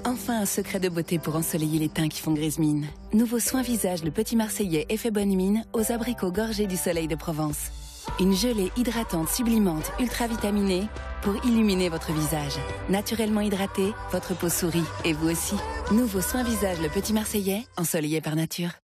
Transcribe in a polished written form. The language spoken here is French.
Enfin un secret de beauté pour ensoleiller les teints qui font grise mine. Nouveau soin visage le Petit Marseillais effet bonne mine aux abricots gorgés du soleil de Provence. Une gelée hydratante sublimante ultra vitaminée pour illuminer votre visage. Naturellement hydraté, votre peau sourit et vous aussi. Nouveau soin visage le Petit Marseillais, ensoleillé par nature.